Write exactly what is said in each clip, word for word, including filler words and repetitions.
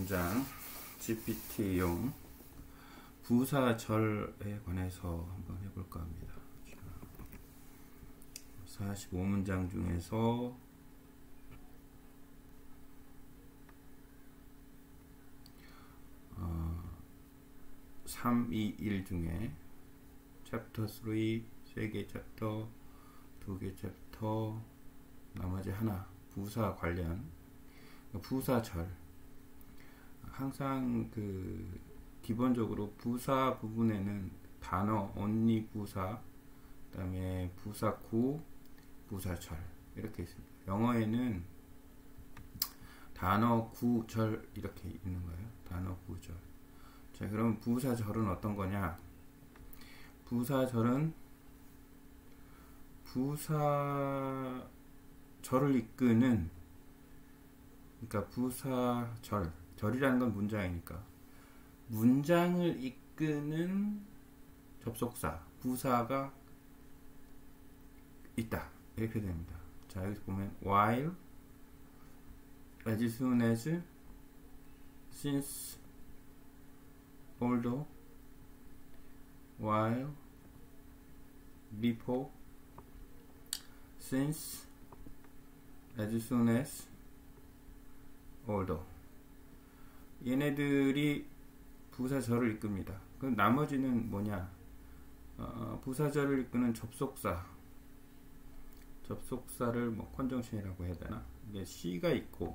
문장 지피티용 부사절에 관해서 한번 해볼까 합니다. 사십오 문장 중에서 어, 삼, 이, 일 중에 챕터 삼, 세 개 챕터, 두 개 챕터, 나머지 하나 부사 관련 부사절. 항상 그 기본적으로 부사 부분에는 단어 only 부사, 그 다음에 부사구, 부사절 이렇게 있습니다. 영어에는 단어 구절 이렇게 있는 거예요. 단어 구절. 자, 그럼 부사절은 어떤 거냐? 부사절은 부사절을 이끄는, 그러니까 부사절, 절이라는 건 문장이니까 문장을 이끄는 접속사, 부사가 있다 이렇게 됩니다. 자, 여기서 보면 while, as soon as, since, although, while, before, since, as soon as, although. 얘네들이 부사절을 이끕니다. 그럼 나머지는 뭐냐? 어, 부사절을 이끄는 접속사, 접속사를 뭐 컨정션이라고 해야 되나? 이게 C가 있고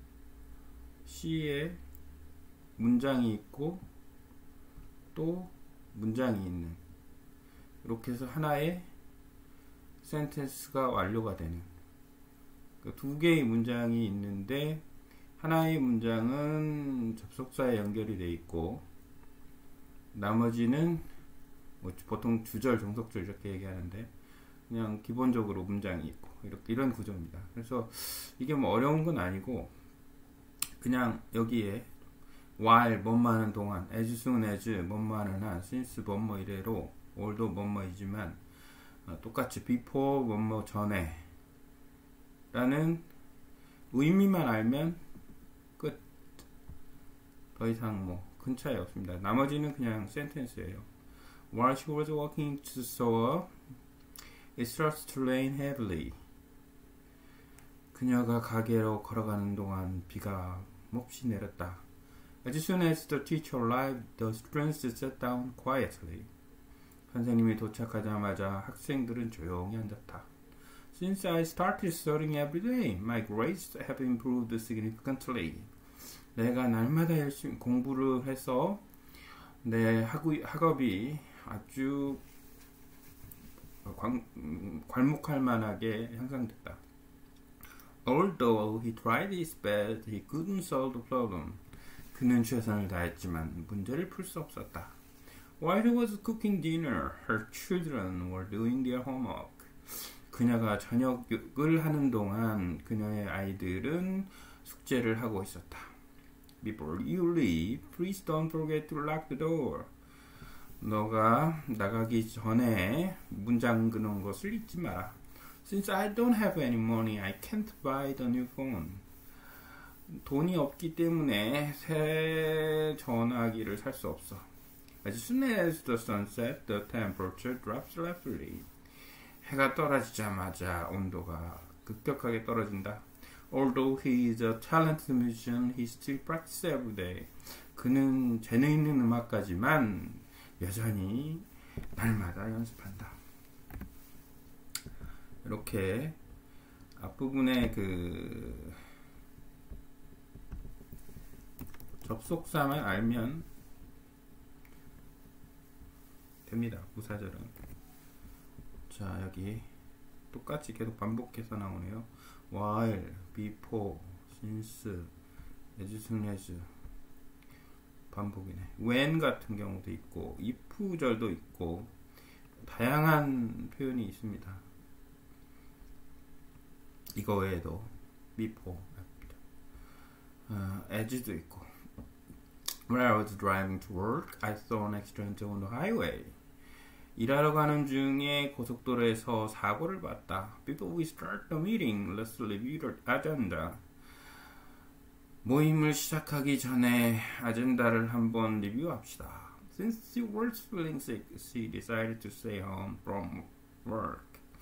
C에 문장이 있고 또 문장이 있는, 이렇게 해서 하나의 센텐스가 완료가 되는, 그 두 개의 문장이 있는데 하나의 문장은 접속사에 연결이 되어 있고 나머지는 뭐 보통 주절, 종속절 이렇게 얘기하는데 그냥 기본적으로 문장이 있고 이렇게, 이런 구조입니다. 그래서 이게 뭐 어려운 건 아니고 그냥 여기에 while 뭐뭐 하는 동안, as soon as 뭐뭐 하는 한, since 뭐뭐 이래로, although 뭐뭐이지만 어, 똑같이 before 뭐뭐 전에 라는 의미만 알면 끝. 더 이상 뭐 큰 차이 없습니다. 나머지는 그냥 센텐스예요. While she was walking to the store, it started to rain heavily. 그녀가 가게로 걸어가는 동안 비가 몹시 내렸다. As soon as the teacher arrived, the students sat down quietly. 선생님이 도착하자마자 학생들은 조용히 앉았다. Since I started studying every day, my grades have improved significantly. 내가 날마다 열심히 공부를 해서 내 학위, 학업이 아주 광, 괄목할 만하게 향상됐다. Although he tried his best, he couldn't solve the problem. 그는 최선을 다했지만 문제를 풀 수 없었다. While he was cooking dinner, her children were doing their homework. 그녀가 저녁을 하는 동안 그녀의 아이들은 숙제를 하고 있었다. Before you leave, please don't forget to lock the door. 너가 나가기 전에 문 잠그는 것을 잊지 마라. Since I don't have any money, I can't buy the new phone. 돈이 없기 때문에 새 전화기를 살 수 없어. As soon as the sun sets, the temperature drops rapidly. 해가 떨어지자마자 온도가 급격하게 떨어진다. Although he is a talented musician, he still practices every day. 그는 재능 있는 음악가지만 여전히 날마다 연습한다. 이렇게 앞부분에 그 접속사만 알면 됩니다. 부사절은. 자, 여기 똑같이 계속 반복해서 나오네요. while, before, since, as soon as 반복이네. when 같은 경우도 있고 if절도 있고 다양한 표현이 있습니다. 이거 외에도 before, uh, as도 있고. When I was driving to work, I saw an accident on the highway. 일하러 가는 중에 고속도로에서 사고를 봤다. Before we start the meeting, let's review the agenda. 모임을 시작하기 전에 아젠다를 한번 리뷰합시다. Since she was feeling sick, she decided to stay home from work.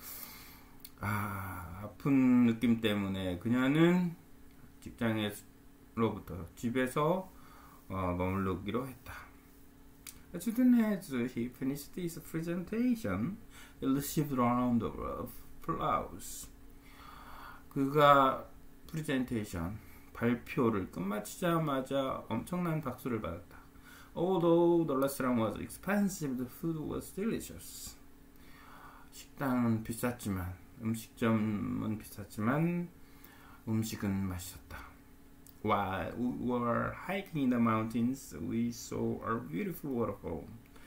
아, 아픈 느낌 때문에 그녀는 직장에로부터 집에서 어, 머무르기로 했다. As soon as he finished his presentation, he received a round of applause. 그가 프레젠테이션, 발표를 끝마치자마자 엄청난 박수를 받았다. Although the restaurant was expensive, the food was delicious. 식당은 비쌌지만, 음식점은 비쌌지만 음식은 맛있었다. While we were hiking in the mountains, we saw a beautiful waterfall.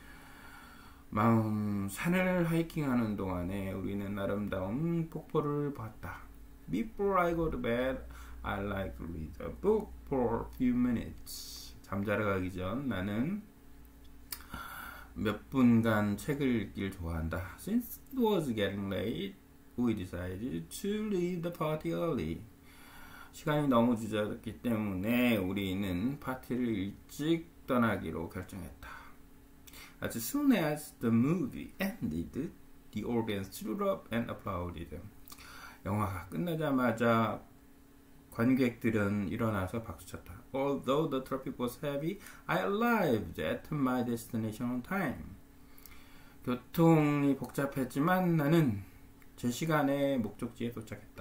마음 산을 하이킹하는 동안에 우리는 아름다운 폭포를 봤다. Before I go to bed, I like to read a book for a few minutes. 잠자러 가기 전 나는 몇 분간 책을 읽기를 좋아한다. Since it was getting late, we decided to leave the party early. 시간이 너무 늦었기 때문에 우리는 파티를 일찍 떠나기로 결정했다. As soon as the movie ended, the audience stood up and applauded. 영화가 끝나자마자 관객들은 일어나서 박수쳤다. Although the traffic was heavy, I arrived at my destination on time. 교통이 복잡했지만 나는 제 시간에 목적지에 도착했다.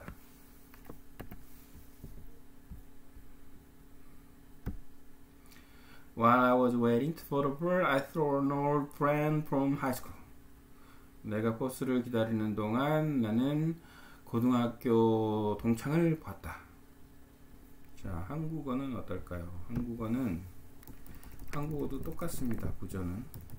While I was waiting for the bus, I saw an old friend from high school. 내가 버스를 기다리는 동안 나는 고등학교 동창을 봤다. 자, 한국어는 어떨까요? 한국어는 한국어도 똑같습니다. 구조는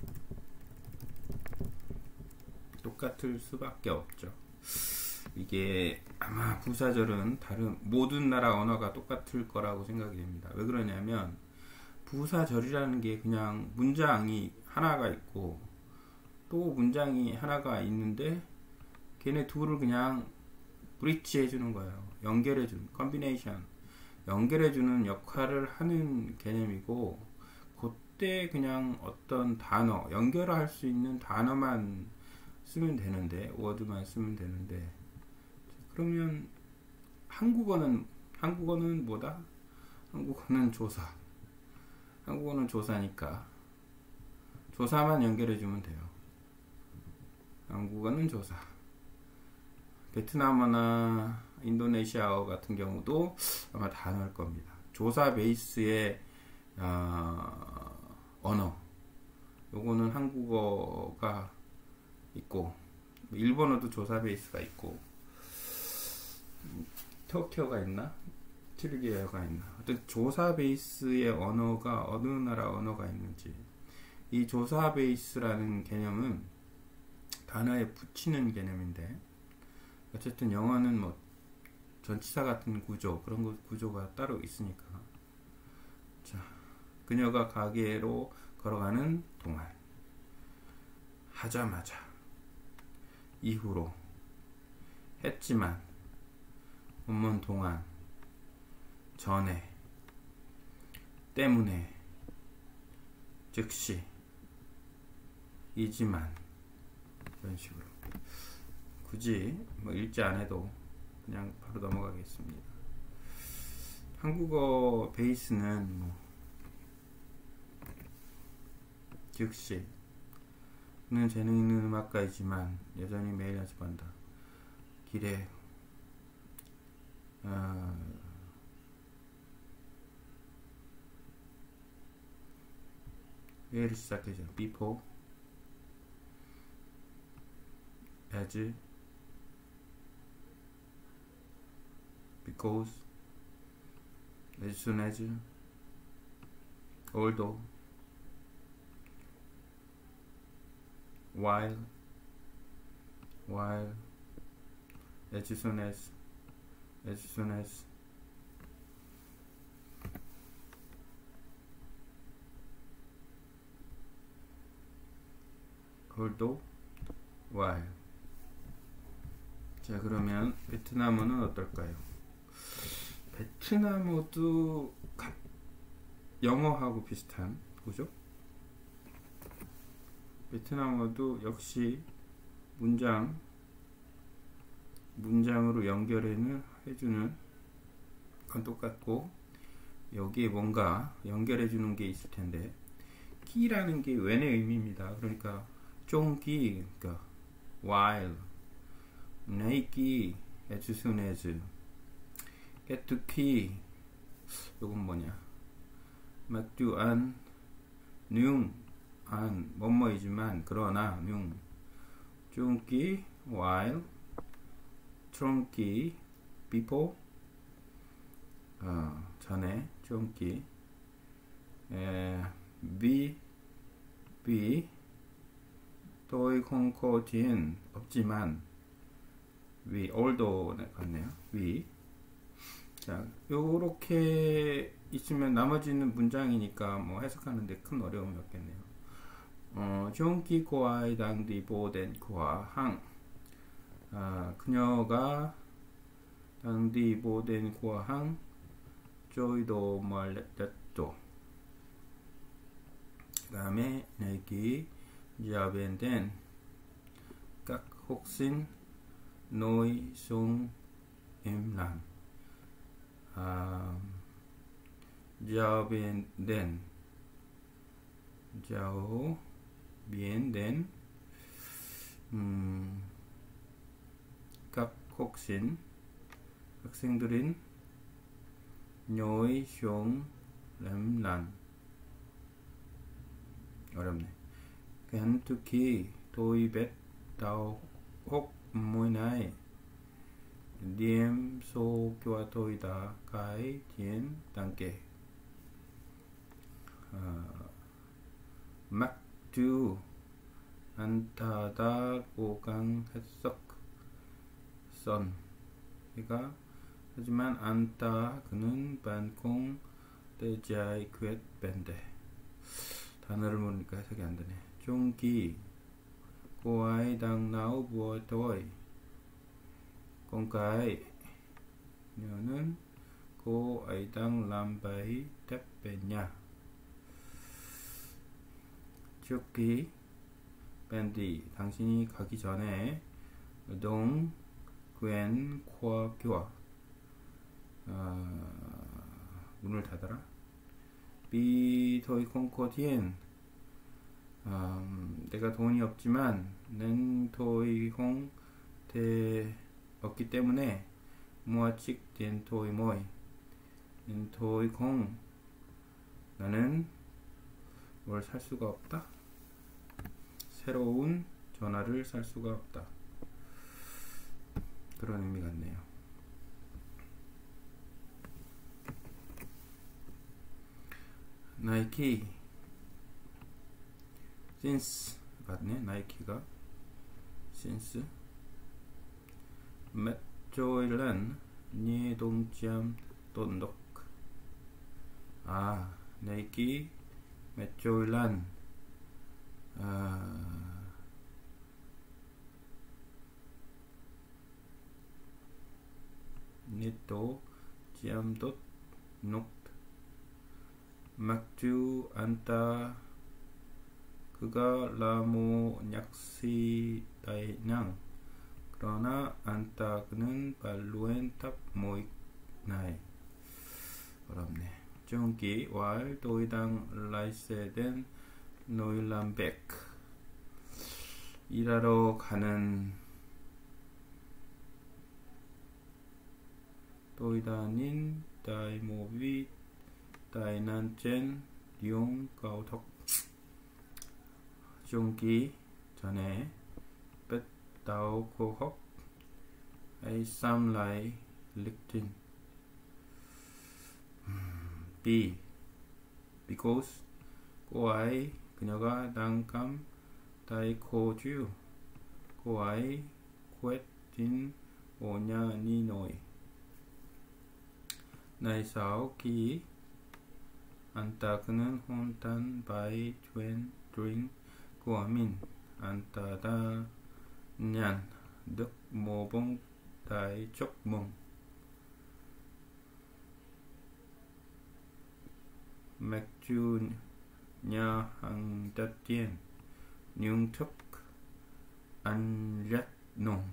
똑같을 수밖에 없죠. 이게 아마 부사절은 다른 모든 나라 언어가 똑같을 거라고 생각이 됩니다. 왜 그러냐면 부사절이라는 게 그냥 문장이 하나가 있고 또 문장이 하나가 있는데 걔네 둘을 그냥 브릿지 해주는 거예요. 연결해주는 컨비네이션, 연결해주는 역할을 하는 개념이고 그때 그냥 어떤 단어, 연결할 수 있는 단어만 쓰면 되는데 워드만 쓰면 되는데 그러면 한국어는 한국어는 뭐다? 한국어는 조사. 한국어는 조사니까 조사만 연결해주면 돼요. 한국어는 조사. 베트남어나 인도네시아어 같은 경우도 아마 다 넣을 겁니다. 조사 베이스의 어, 언어. 요거는 한국어가 있고 일본어도 조사 베이스가 있고 터키어가 있나? 튀르기어가 있나? 어떤 조사 베이스의 언어가 어느 나라 언어가 있는지 이 조사 베이스라는 개념은 단어에 붙이는 개념인데 어쨌든 영어는 뭐 전치사 같은 구조 그런 거 구조가 따로 있으니까 자 그녀가 가게로 걸어가는 동안 하자마자 이후로 했지만 원문 동안 전에 때문에 즉시 이지만 이런 식으로 굳이 뭐 읽지 않아도 그냥 바로 넘어가겠습니다. 한국어 베이스는 뭐 즉시 는 재능 있는 음악가이지만 여전히 매일 연습한다. 길에 어, 왜를 시작해줘. Before as because as soon as although while while as soon as as soon as although while. 자 그러면 베트남어는 어떨까요? 베트남어도 가, 영어하고 비슷한 거죠. 베트남어도 역시 문장 문장으로 연결을 해주는 건 똑같고, 여기에 뭔가 연결해 주는 게 있을 텐데, 키라는 게 when의 의미입니다. 그러니까 쫑기, 그러니까 while, 내기, as soon as, get to key, 요건 뭐냐, 막두안, 뇽, 안, 뭐뭐이지만 그러나, 뇽, 쫑기, while, 트롱기, before, 어, 전에, 쫑기, 에, 비, 비, 또이 콩코 뒤엔 없지만, 위, although 같네요. 위. 자, 요렇게 있으면 나머지는 문장이니까 뭐 해석하는데 큰 어려움이 없겠네요. 어, 종기 고아의 당디 보덴 고아 항. 아, 그녀가 당디 보덴 고아 항. 조이도 말렸죠. 그 다음에 내기 자벤된 각 혹신 노이 송 엠란. 아, 자벤된 자오 비엔된 음, 각 혹신 학생들인 nhối xuống lắm lần. 어렵네. Kể từ khi tôi biết đầu óc mỗi ngày, điểm số của tôi đã cải thiện đáng kể. 아, mặc dù anh ta đã cố gắng hết sức, 선, 그러니까 하지만 안타 그는 반공 대자의 퀻 밴데. 단어를 모르니까 해석이 안 되네. 종기 고아이 đang nấu bữa tối. Con cái nhớ cô ấy đang làm bài tập về nhà. trước khi 밴디 당신이 가기 전에 동 괜 khoa 아, 문을 닫아라. 비 토이 콩코디엔 음, 내가 돈이 없지만 낸 토이 콩대 없기 때문에 무아칙 된 토이 모이 낸 토이 콩 나는 뭘 살 수가 없다. 새로운 전화를 살 수가 없다. 그런 의미 같네요. 나이키 since 같네. 나이키가 since 맥조일란 니동점 돈독. 아, 나이키 맥조일란 아, 니도 지암도 녹 막주 안타 그가 라모 약시 다이낭 그러나 안타 그는 발루엔 탑 모익 나이. 어렵네. 종기 왈 도이당 라이세덴 노일람백 일하러 가는 도이다닌 다이모비 다이난젠 리용 가오덕. 종기 전에 뺏 다오 코헉 아이 쌈라이 릭틴. B because cô ấy 그녀가 đang 다이코주 cô ấy quyết định ở nhà ni nội. Này sau khi 안타 그는 혼단 바이 트웬 드링 của mình 안타 đã nhận được một bông tại chúc mừng. 맥주 nhà hàng đắt tiền nhưng thức ăn rất ngon.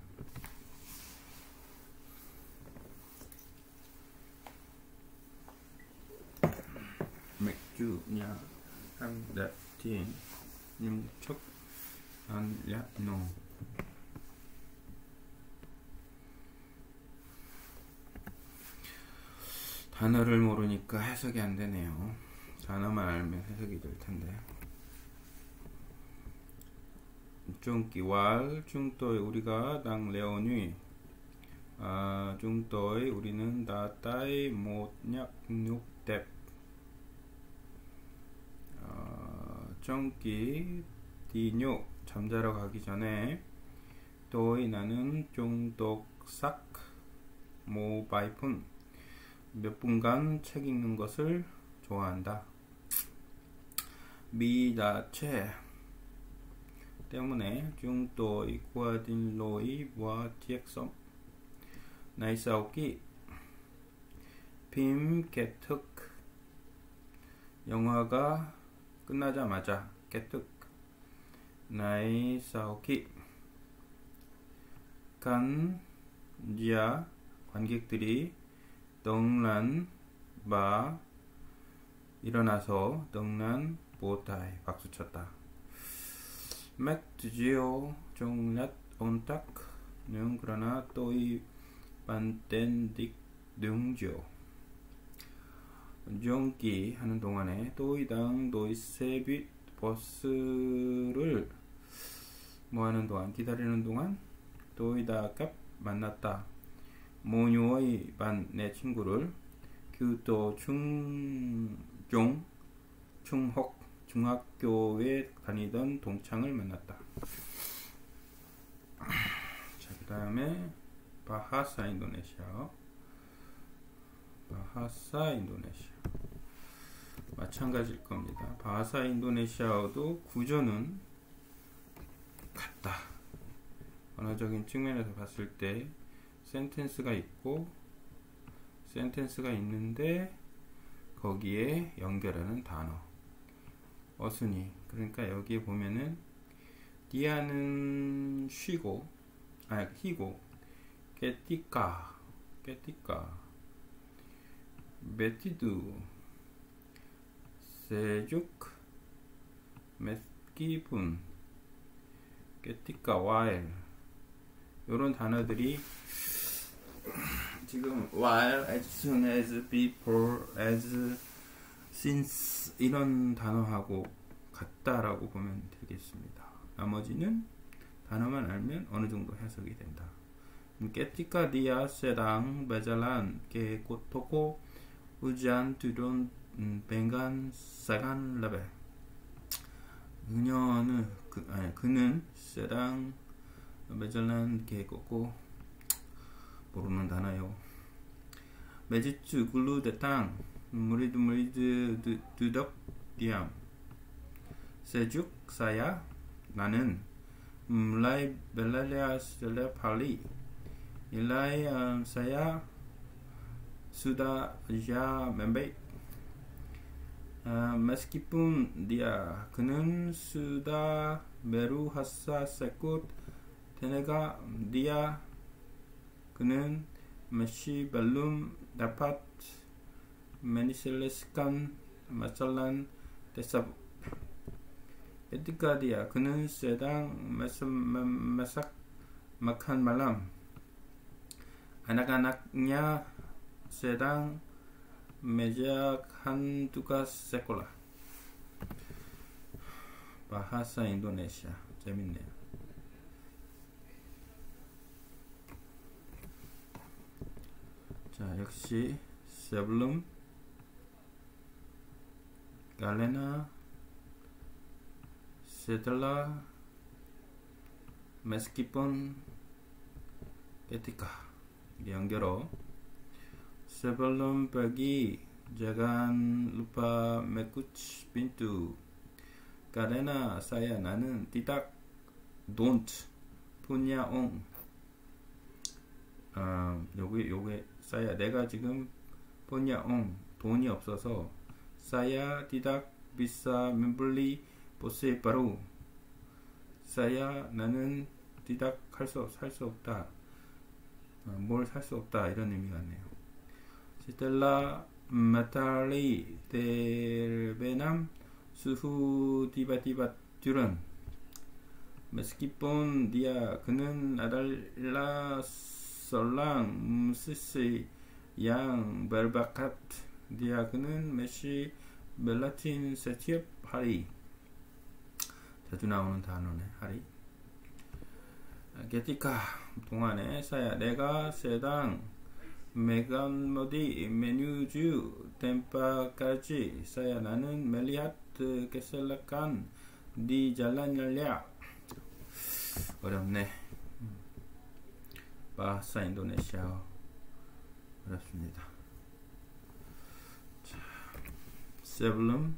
맥주 nhà hàng đắt tiền nhưng thức ăn rất ngon. 단어를 모르니까 해석이 안 되네요. 단어만 알면 해석이 될 텐데. 중기왈 중도에 우리가 당 레오니 아 중도에 우리는 다따이 못약 육뎁 중기 디뇨 잠자러 가기 전에 또이 나는 중독삭 모바이푼 몇 분간 책 읽는 것을 좋아한다. 미다체 때문에 중도의 구아딘로이 와 디엑섬 나이사오키 빔 개특 영화가 끝나자마자 개특 나이사오키 간 지아 관객들이 덩란 바 일어나서 덩란 보타이 박수쳤다. 맥드지오 종랏 온탁 능 그러나 또이 반텐딕 능지오 종기 하는 동안에 또이당 도이세빗 버스를 뭐 하는 동안 기다리는 동안 또이다갑 만났다. 모뉴의 반 내 친구를 규도 중종 충혹 중학교에 다니던 동창을 만났다. 자, 그 다음에 바하사 인도네시아 바하사 인도네시아 마찬가지일 겁니다. 바하사 인도네시아어도 구조는 같다. 언어적인 측면에서 봤을 때 센텐스가 있고 센텐스가 있는데 거기에 연결하는 단어 어순이 그러니까 여기에 보면은 디아는 쉬고 아니 희고 깨띠까 깨띠까 메티두 세죽 메스키분 깨띠까 와일 요런 단어들이 지금 while, as soon as, before, as, since 이런 단어하고 같다라고 보면 되겠습니다. 나머지는 단어만 알면 어느 정도 해석이 된다. Ketika dia sedang berjalan ke toko hujan turun dengan sangat lebat. 그녀는 그, 아니, 그는 sedang berjalan ke toko 모르는 단어요. 매지추 글루 대탕 무리드 무리드 두덕 디암 세죽 사야 나는 mulai belajar secara Pali nilai um, saya sudah ya membaik uh, meskipun dia 그는 sudah berusaha sekuat tenaga dia 그는 masih belum dapat menyelesaikan masalah tersebut. Ketika dia 그는 sedang masak makan malam, anak-anaknya sedang mengerjakan tugas sekolah. bahasa Indonesia 재밌네요. 자, 역시 sebelum karena setelah meskipun ketika 연결어 sebelum pergi jangan lupa mengunci pintu karena saya 나는 tidak don't punya uang 아, 요게 요게 saya 내가 지금 punya uang 돈이 없어서 saya tidak bisa membeli bose baru. saya 나는 tidak 할 수, 살 수 없다. 뭘 살 수 없다 이런 의미 같네요. setelah matahari terbenam suhu tiba-tiba turun. meskipun dia 그는 adalah seorang musisi yang berbakat. dia 그는 masih berlatih setiap hari. 자주 나오는 단어네. hari. ketika 동안에 saya 내가 세당 메간모디 menuju tempat까지 saya 나는 melihat kecelakaan di jalan raya. 어렵네. bahasa Indonesia 어렵습니다. 자, sebelum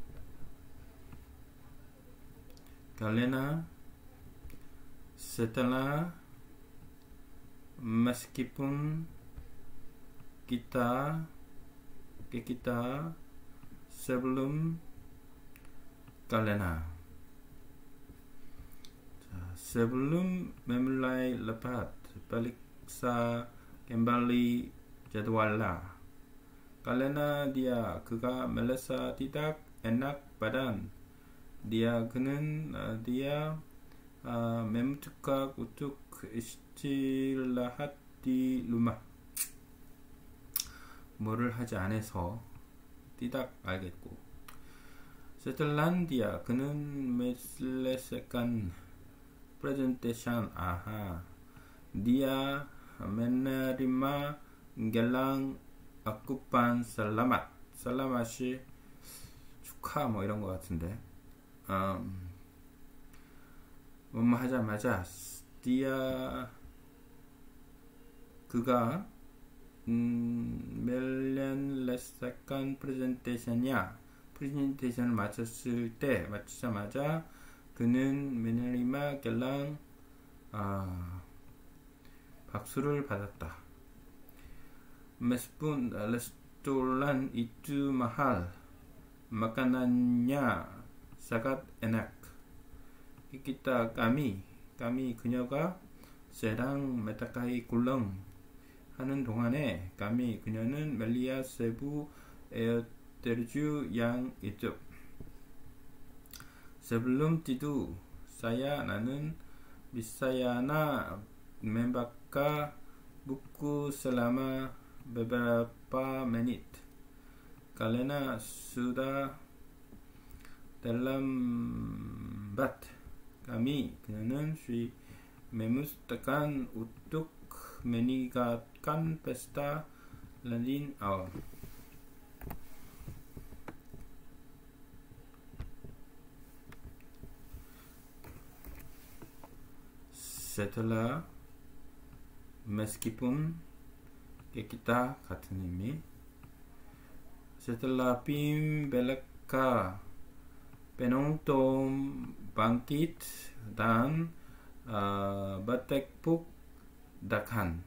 karena setelah meskipun kita ke kita sebelum karena sebelum memulai lepas periksa kembali jadwalnya. karena dia 그가 merasa tidak enak badan. dia 그는 dia uh, membutuhkan untuk istirahat di rumah. 뭐를 하지 않아서 tidak 알겠고. setelah dia 그는 menyelesaikan presentation. aha dia menerima gelang akupan selamat. selamat이 축하 뭐 이런 거 같은데. 음, 뭐뭐 하자마자 dia 그가 음, menyelesaikan presentationnya. 프레젠테이션을 마쳤을 때 마치자마자 그는 menerima gelang 아, 박수를 받았다. meskipun restoran itu mahal, makanannya sangat enak. kita kami kami 그녀가 sedang metakai 굴렁 하는 동안에 kami 그녀는 멜리아 세부 에어terju yang itu. sebelum tidur saya 나는 비사야나 membaca buku selama beberapa menit. karena sudah terlambat kami 그녀는 쉬 memutuskan untuk meninggalkan pesta landing hour. setelah meskipun kita 같은 의미. setelah pim belaka penonton bangkit dan uh, bertepuk tangan.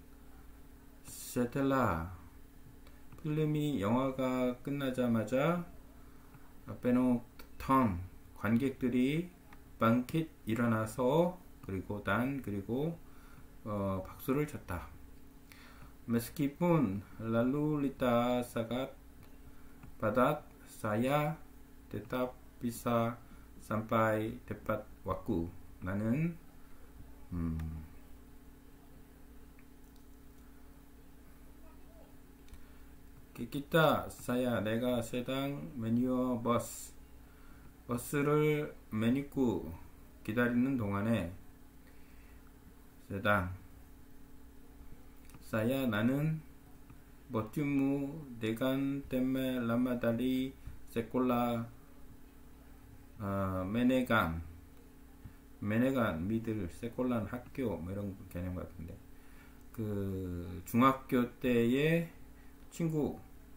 setelah 필름이 영화가 끝나자마자 penonton 관객들이 bangkit 일어나서 그리고 단 그리고 어, 박수를 쳤다. meskipun lalu lintas sangat padat saya tetap bisa sampai tepat waktu. 나는 음, kita saya 내가 sedang menyewa bus 버스를 메뉴고 기다리는 동안에 sedang saya 나는 bertemu dengan teman lama dari sekolah 어, 메네간 메네간 미들 세콜란 학교 뭐 이런 개념 같은데 그 중학교 때의 친구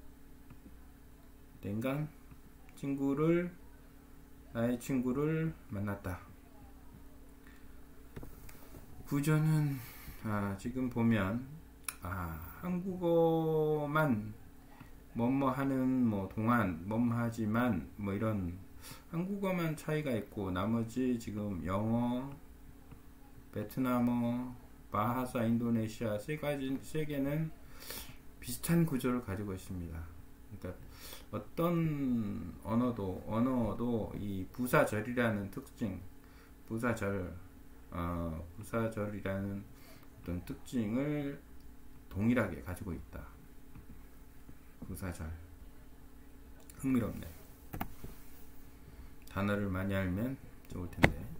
댕간 친구를 나의 친구를 만났다. 구조는 아, 지금 보면 아, 한국어만 뭐뭐 하는 뭐 동안 뭐뭐 하지만 뭐 이런 한국어만 차이가 있고 나머지 지금 영어, 베트남어, 바하사, 인도네시아 세 가지 세 개는 비슷한 구조를 가지고 있습니다. 그러니까 어떤 언어도 언어도 이 부사절이라는 특징, 부사절, 어, 부사절이라는 어떤 특징을 동일하게 가지고 있다. 부사절. 흥미롭네. 단어를 많이 알면 좋을 텐데.